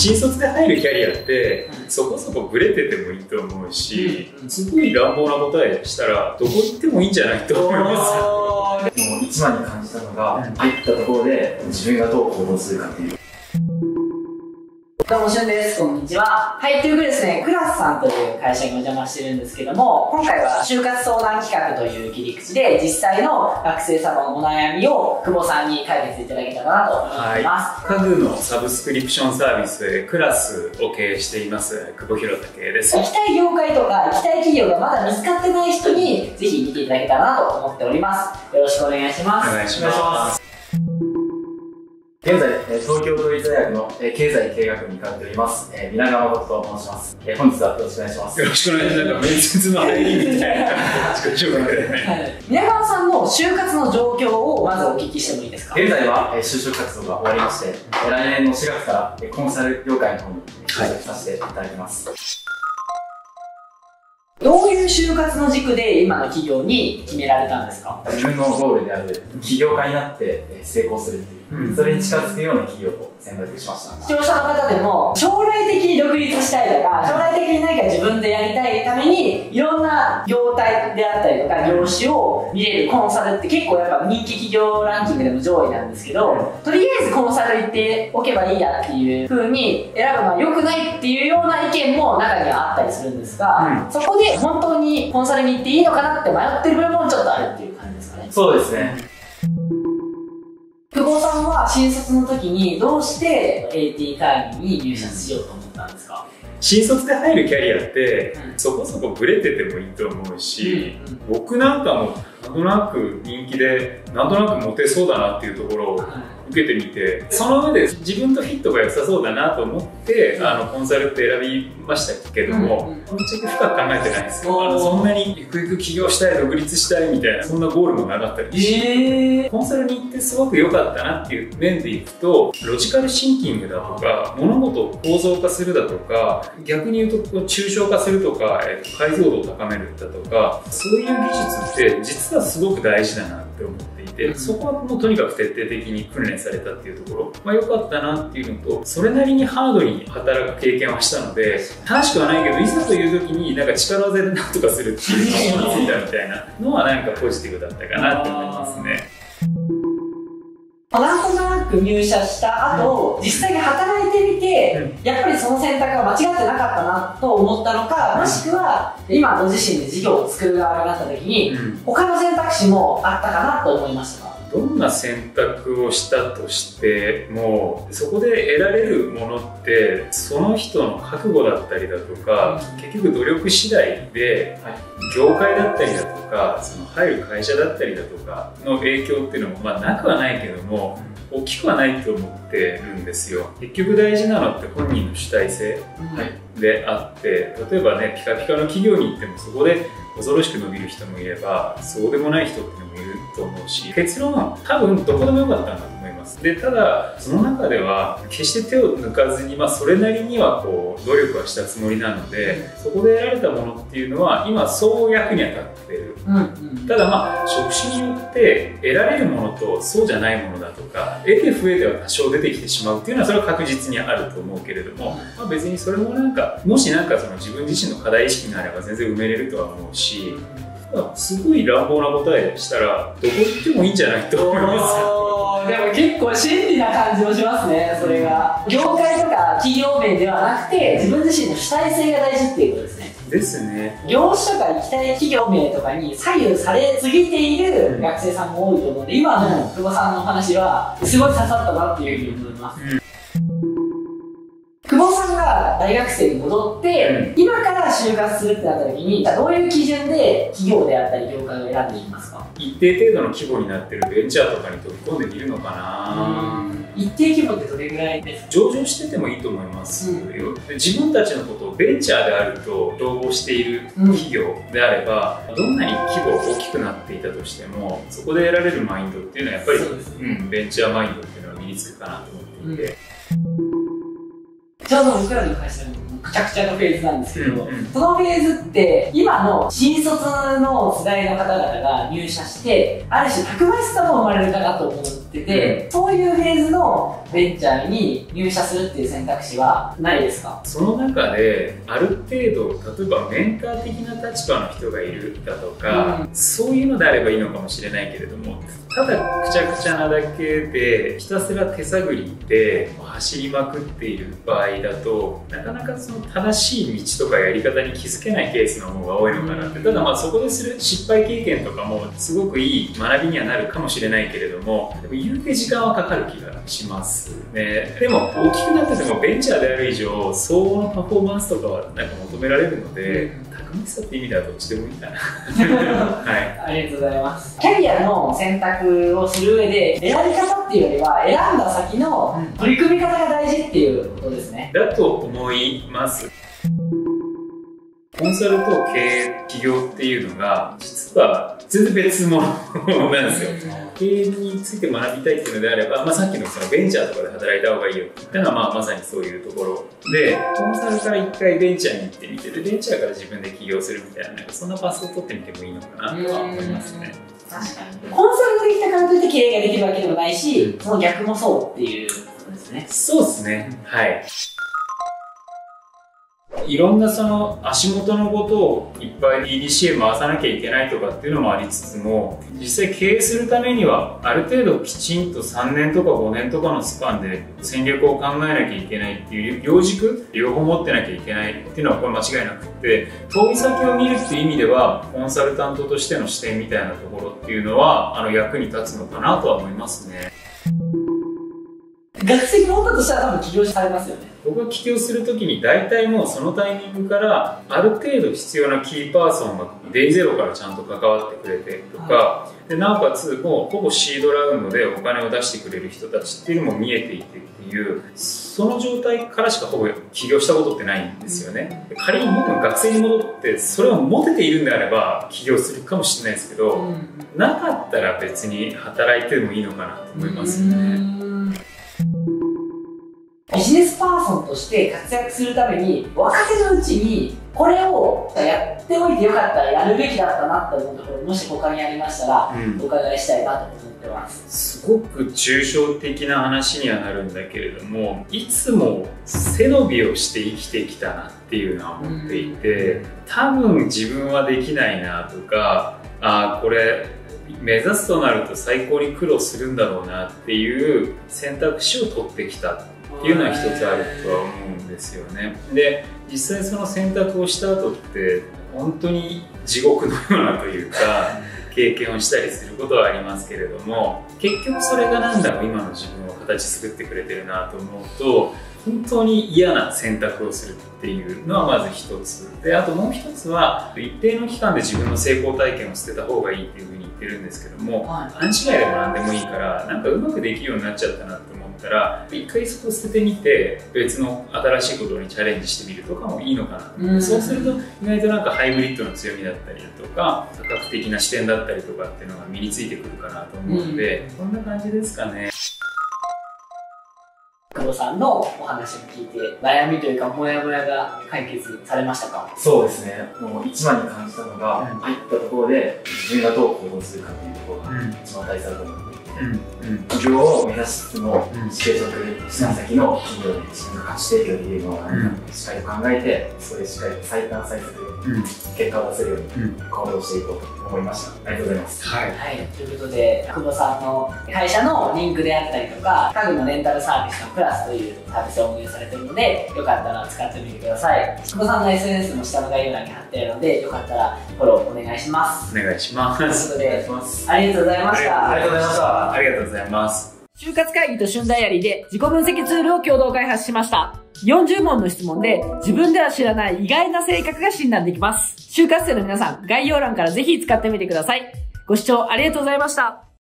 新卒で入るキャリアってそこそこブレててもいいと思うし、すごい乱暴な答えしたらどこ行ってもいいんじゃないと思います。 もう一番に感じたのが、入ったところで自分がどう行動するかっていう。 どうも、しゅんです。こんにちは。はい、ということでですね、クラスさんという会社にお邪魔してるんですけども、今回は就活相談企画という切り口で、実際の学生様のお悩みを久保さんに解決いただけたらなと思っています。 家具のサブスクリプションサービスでクラスを経営しています久保弘武です。 行きたい業界とか行きたい企業がまだ見つかってない人にぜひ見ていただけたらなと思っております。よろしくお願いします。 お願いします。 現在、東京都立大学の経済経営学部に通っております、皆川誠と申します。本日はよろしくお願いします。 よろしくお願いします。なんか面接の入りみたいな自己紹介でね。 皆川さんの就活の状況をまずお聞きしてもいいですか？ 現在は就職活動が終わりまして、来年の4月からコンサル業界の方に就職させていただきます。 どういう就活の軸で今の企業に決められたんですか？ 自分のゴールである起業家になって成功するっていう、それに近づくような企業を選択しました。 視聴者の方でも将来的に独立したいとか、将来的に何か自分でやりたいためにいろんな業態であったりとか業種を見れるコンサルって結構やっぱ人気企業ランキングでも上位なんですけど、とりあえずコンサル行っておけばいいやっていう風に選ぶのは良くないっていうような意見も中にはあったりするんですが、そこで本当にコンサルに行っていいのかなって迷ってる部分もちょっとあるっていう感じですかね。 そうですね。 久保さんは新卒の時にどうして AT 会議に入社しようと思ったんですか？ 新卒で入るキャリアってそこそこブレててもいいと思うし、僕なんかもなんとなく人気でなんとなくモテそうだなっていうところを受けてみて、その上で自分とフィットが良さそうだなと思ってコンサルって選びましたけども、ぶっちゃけ深く考えてないんですよ。そんなにゆくゆく起業したい、独立したいみたいなそんなゴールもなかったりして、コンサルに行ってすごく良かったなっていう面でいくと、ロジカルシンキングだとか物事を構造化するだとか、逆に言うと抽象化するとか、解像度を高めるだとか、そういう技術って実はすごく大事だなって思っていて、そこはもうとにかく徹底的に訓練されたっていうところ、良かったなっていうのと、それなりにハードに働く経験はしたので、楽しくはないけどいざという時になんか力技で何とかするっていう自信についたみたいなのはなんかポジティブだったかなって思いますね。 なんとなく入社した後、実際に働いてみて、やっぱりその選択が間違ってなかったなと思ったのか、もしくは今ご自身で事業を作る側になった時に、他の選択肢もあったかなと思いましたか？ どんな選択をしたとしても、そこで得られるものってその人の覚悟だったりだとか、結局努力次第で、業界だったりだとかその入る会社だったりだとかの影響っていうのもなくはないけども、大きくはないと思ってるんですよ。結局大事なのって本人の主体性であって、例えばね、ピカピカの企業に行ってもそこで恐ろしく伸びる人もいればそうでもない人っていうのもいると思うし、結論は多分どこでもよかったんだと思います。でただその中では決して手を抜かずに、それなりにはこう努力はしたつもりなので、そこで得られたものっていうのは今そう役に当たってる、ただ職種によって得られるものとそうじゃないものだとか、得て増えては多少出てきてしまうっていうのはそれは確実にあると思うけれども、別にそれもなんかもしなんかその自分自身の課題意識があれば全然埋めれるとは思うし、すごい乱暴な答えしたらどこ行ってもいいんじゃないと思いますでも結構真理な感じもしますね。それが業界とか企業名ではなくて自分自身の主体性が大事っていうことですね。 ですね。 業種とか行きたい企業名とかに左右されすぎている学生さんも多いと思うので、今の久保さんのお話はすごい刺さったなっていうふうに思います。久保さんが大学生に戻って、今から就活するってなった時にどういう基準で企業であったり業界を選んでいきますか？ 一定程度の規模になってるベンチャーとかに飛び込んでみるのかな。 一定規模ってどれぐらいですか？ 上場しててもいいと思いますよ。で自分たちのことをベンチャーであると統合している企業であれば、どんなに規模が大きくなっていたとしてもそこで得られるマインドっていうのはやっぱり、ベンチャーマインドっていうのは身につくかなと思っていて、 ちょうど僕らの会社にくちゃくちゃのフェーズなんですけど、そのフェーズって今の新卒の世代の方々が入社してある種たくましさも生まれるかなと思ってってて、そういうフェーズのベンチャーに入社するっていう選択肢はないですか？ その中である程度、例えばメンター的な立場の人がいるだとか、そういうのであればいいのかもしれないけれども、ただくちゃくちゃなだけでひたすら手探りで走りまくっている場合だと、なかなかその正しい道とかやり方に気づけないケースの方が多いのかなって。ただまあそこでする失敗経験とかもすごくいい学びにはなるかもしれないけれども、でも言うて時間はかかる気がしますね。でも大きくなっててもベンチャーである以上、相応のパフォーマンスとかはなんか求められるので、たくましさって意味ではどっちでもいいかな。はい、 ありがとうございます。キャリアの選択をする上で、選び方っていうよりは選んだ先の取り組み方が大事っていうことですね。 だと思います。コンサルと経営、起業っていうのが実は全然別物なんですよ。経営について学びたいっていうのであれば、さっきのそのベンチャーとかで働いた方がいいよっていうのはまさにそういうところで、コンサルから一回ベンチャーに行ってみて、でベンチャーから自分で起業するみたいな、そんなパスを取ってみてもいいのかなとは思いますね。 確かに。コンサルができたからといって経営ができるわけでもないし、その逆もそうっていうことですね。 そうですね。はい。いろんなその足元のことをいっぱい EDC へ回さなきゃいけないとかっていうのもありつつも、実際経営するためにはある程度きちんと3年とか5年とかのスパンで戦略を考えなきゃいけないっていう両軸両方持ってなきゃいけないっていうのはこれ間違いなくって、遠い先を見るっていう意味ではコンサルタントとしての視点みたいなところっていうのは役に立つのかなとは思いますね。 学籍持ったとしたら多分起業されますよね。 僕が起業するときに大体もうそのタイミングからある程度必要なキーパーソンがデイゼロからちゃんと関わってくれてとか、でなおかつもうほぼシードラウンドでお金を出してくれる人たちっていうのも見えていてっていう、その状態からしかほぼ起業したことってないんですよね。仮に僕が学生に戻ってそれを持てているんであれば起業するかもしれないですけど、なかったら別に働いてもいいのかなと思いますね。 ビジネスパーソンとして活躍するために若手のうちにこれをやっておいてよかったらやるべきだったなって思うところ、もし他にありましたらお伺いしたいなと思ってます。 すごく抽象的な話にはなるんだけれども、いつも背伸びをして生きてきたなっていうのは思っていて、多分自分はできないなとか、これ目指すとなると最高に苦労するんだろうなっていう選択肢を取ってきたっていうのは一つあるとは思うんですよね。で、実際その選択をした後って本当に地獄のようなというか経験をしたりすることはありますけれども、結局それがなんだろう今の自分を形作ってくれてるなと思うと、本当に嫌な選択をするっていうのはまず一つで、あともう一つは一定の期間で自分の成功体験を捨てた方がいいっていうふうに言ってるんですけども、勘違いでも何でもいいからなんかうまくできるようになっちゃったなって思ったら、一回そこを捨ててみて別の新しいことにチャレンジしてみるとかもいいのかな。そうすると意外となんかハイブリッドの強みだったりだとか多角的な視点だったりとかっていうのが身についてくるかなと思うので、こんな感じですかね。 久保さんのお話を聞いて悩みというかモヤモヤが解決されましたか？ そうですね。もう一番に感じたのが、入ったところで自分がどう行動するかっていうところが一番大事だと思っていて、起業を目指しつつも就職した先の企業で自分が価値提供できるのをしっかりと考えて、そこでしっかりと最短最速で結果を出せるように行動していこうと思いました。ありがとうございます。 はい、ということで久保さんの会社のリンクであったりとか家具のレンタルサービスのプラスというサービスを運営されているので、よかったら使ってみてください。久保さんの SNS も下の概要欄に貼っているので、よかったらフォローお願いします。 お願いします。 ということでありがとうございました。 ありがとうございました。 ありがとうございます。 就活会議と旬ダイアリーで自己分析ツールを共同開発しました。40問の質問で自分では知らない意外な性格が診断できます。就活生の皆さん、概要欄からぜひ使ってみてください。ご視聴ありがとうございました。